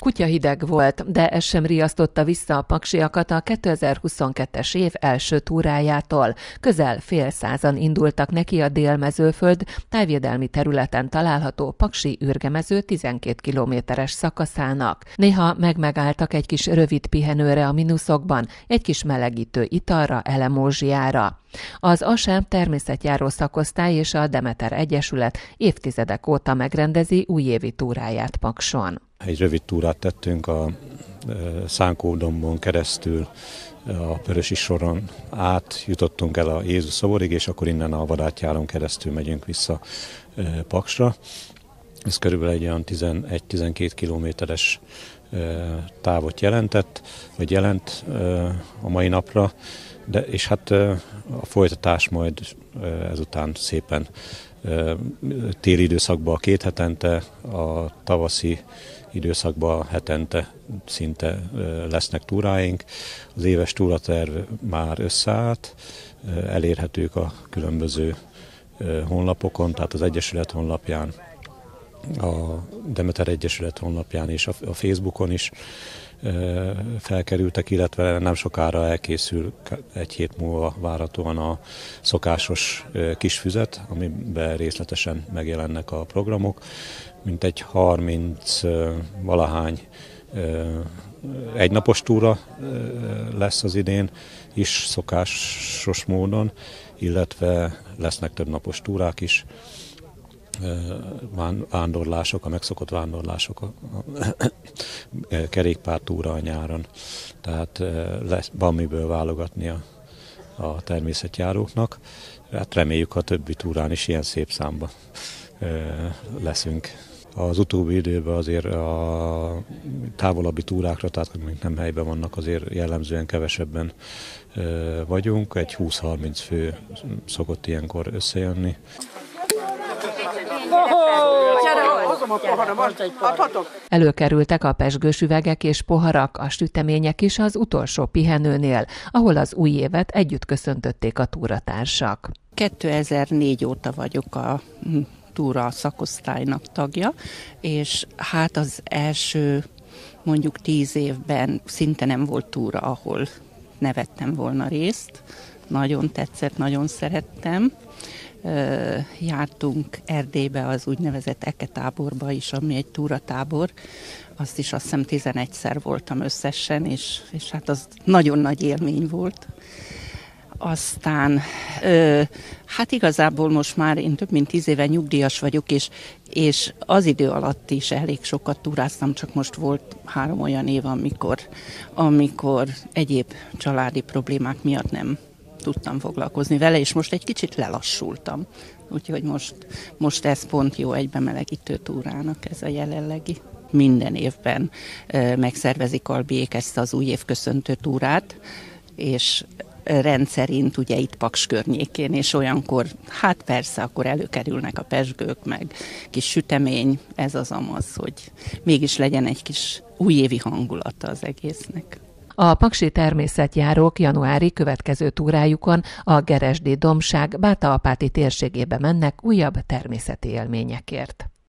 Kutyahideg volt, de ez sem riasztotta vissza a paksiakat a 2022-es év első túrájától. Közel fél százan indultak neki a Dél-Mezőföld tájvédelmi területen található Paksi-Ürgemező 12 kilométeres szakaszának. Néha megmegálltak egy kis rövid pihenőre a mínuszokban, egy kis melegítő italra, elemózsiára. Az ASEM természetjáró szakosztály és a Demeter Egyesület évtizedek óta megrendezi újévi túráját Pakson. Egy rövid túrát tettünk a Szánkódombon keresztül, a Pörösi soron át jutottunk el a Jézus szoborig, és akkor innen a Vadátjáron keresztül megyünk vissza Paksra. Ez körülbelül egy olyan 11-12 kilométeres távot jelent a mai napra, és hát a folytatás majd ezután szépen téli időszakban 2 hetente, a tavaszi időszakban hetente szinte lesznek túráink. Az éves túraterv már összeállt, elérhetők a különböző honlapokon, tehát az Egyesület honlapján, a Demeter Egyesület honlapján és a Facebookon is felkerültek, illetve nem sokára elkészül, 1 hét múlva várhatóan a szokásos kisfüzet, amiben részletesen megjelennek a programok. Mintegy 30 valahány egynapos túra lesz az idén is szokásos módon, illetve lesznek többnapos túrák is, vándorlások, a megszokott vándorlások, a kerékpártúra a nyáron. Tehát van miből válogatni a természetjáróknak. Hát reméljük, a többi túrán is ilyen szép számba leszünk. Az utóbbi időben azért a távolabbi túrákra, tehát amik nem helyben vannak, azért jellemzően kevesebben vagyunk. Egy 20-30 fő szokott ilyenkor összejönni. Előkerültek a pezsgős üvegek és poharak, a sütemények is az utolsó pihenőnél, ahol az új évet együtt köszöntötték a túratársak. 2004 óta vagyok a túra szakosztálynak tagja, és hát az első mondjuk 10 évben szinte nem volt túra, ahol ne vettem volna részt. Nagyon tetszett, nagyon szerettem. Jártunk Erdélybe az úgynevezett Eke táborba is, ami egy túratábor. Azt hiszem 11-szer voltam összesen, és hát az nagyon nagy élmény volt. Aztán hát igazából most már én több mint 10 éve nyugdíjas vagyok, és az idő alatt is elég sokat túráztam, csak most volt 3 olyan év, amikor egyéb családi problémák miatt nem tudtam foglalkozni vele, és most egy kicsit lelassultam. Úgyhogy most ez pont jó egy bemelegítő túrának, ez a jelenlegi. Minden évben megszervezik Albiék ezt az újév köszöntő túrát, és rendszerint ugye itt Paks környékén, és olyankor, hát persze, akkor előkerülnek a pezsgők, meg kis sütemény, ez az amaz, hogy mégis legyen egy kis újévi hangulata az egésznek. A paksi természetjárók januári következő túrájukon a Geresdi dombság Báta-Apáti térségébe mennek újabb természeti élményekért.